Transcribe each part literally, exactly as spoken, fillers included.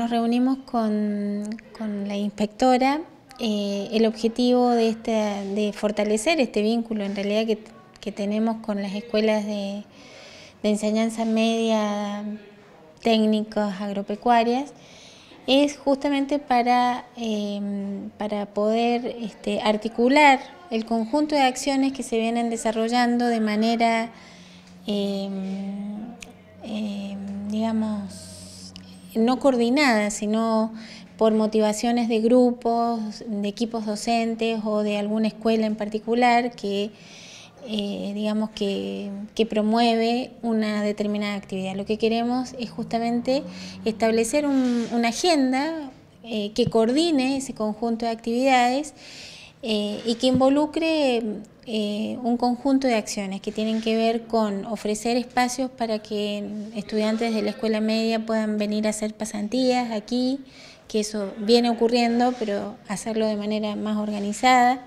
Nos reunimos con, con la inspectora. Eh, el objetivo de, este, de fortalecer este vínculo en realidad que, que tenemos con las escuelas de, de enseñanza media técnicas agropecuarias es justamente para, eh, para poder este, articular el conjunto de acciones que se vienen desarrollando de manera, eh, eh, digamos, no coordinada, sino por motivaciones de grupos, de equipos docentes o de alguna escuela en particular que, eh, digamos, que, que promueve una determinada actividad. Lo que queremos es justamente establecer un, una agenda eh, que coordine ese conjunto de actividades eh, y que involucre eh, un conjunto de acciones que tienen que ver con ofrecer espacios para que estudiantes de la escuela media puedan venir a hacer pasantías aquí, que eso viene ocurriendo, pero hacerlo de manera más organizada,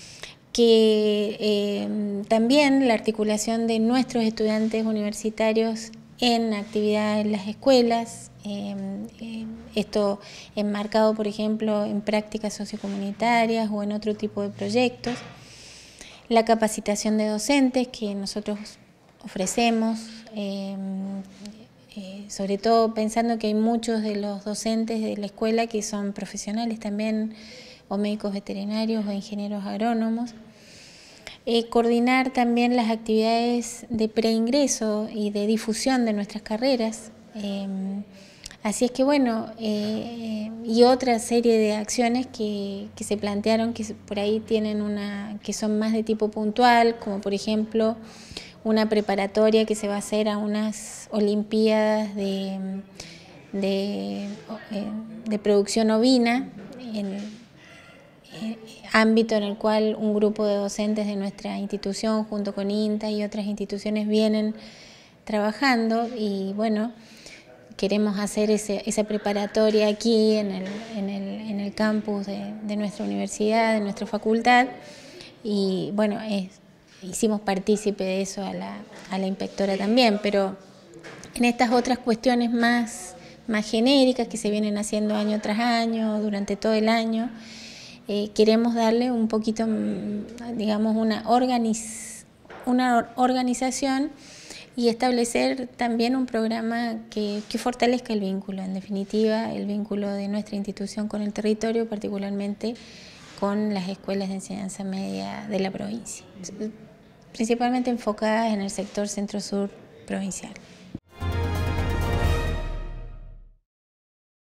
que eh, también la articulación de nuestros estudiantes universitarios en actividades en las escuelas, eh, eh, esto enmarcado, por ejemplo, en prácticas sociocomunitarias o en otro tipo de proyectos. La capacitación de docentes que nosotros ofrecemos, eh, eh, sobre todo pensando que hay muchos de los docentes de la escuela que son profesionales también, o médicos veterinarios o ingenieros agrónomos. Eh, coordinar también las actividades de preingreso y de difusión de nuestras carreras. Eh, así es que bueno, eh, y otra serie de acciones que, que se plantearon que por ahí tienen una, que son más de tipo puntual, como por ejemplo una preparatoria que se va a hacer a unas olimpiadas de, de, de producción ovina, en, ámbito en el cual un grupo de docentes de nuestra institución junto con INTA y otras instituciones vienen trabajando y bueno, queremos hacer ese, esa preparatoria aquí en el, en el, en el campus de, de nuestra universidad, de nuestra facultad y bueno, es, hicimos partícipe de eso a la, a la inspectora también, pero en estas otras cuestiones más, más genéricas que se vienen haciendo año tras año, durante todo el año, Eh, queremos darle un poquito, digamos, una, organiz, una organización y establecer también un programa que, que fortalezca el vínculo, en definitiva, el vínculo de nuestra institución con el territorio, particularmente con las escuelas de enseñanza media de la provincia, principalmente enfocadas en el sector centro-sur provincial.